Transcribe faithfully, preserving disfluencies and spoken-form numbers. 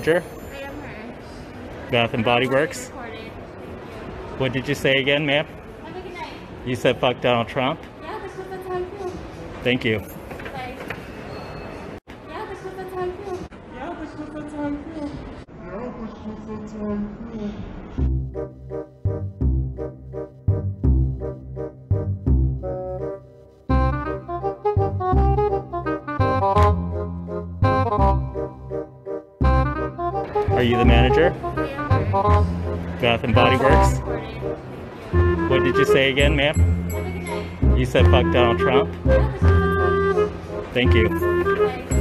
manager? I am her. Bath and Body Works? Recorded. What did you say again, ma'am? Have a good night. You said fuck Donald Trump? Yeah, that's what that's how I feel. Thank you. Bye. Yeah, that's what that's how I feel. Yeah, that's what that's how I feel. Yeah, that's what that's how I feel. Are you the manager? I am her. Bath and Body Works? Recorded. What did you say again, ma'am? Have a good night. You said fuck Donald Trump? Yeah, that's what that's how I feel. Thank you. Bye.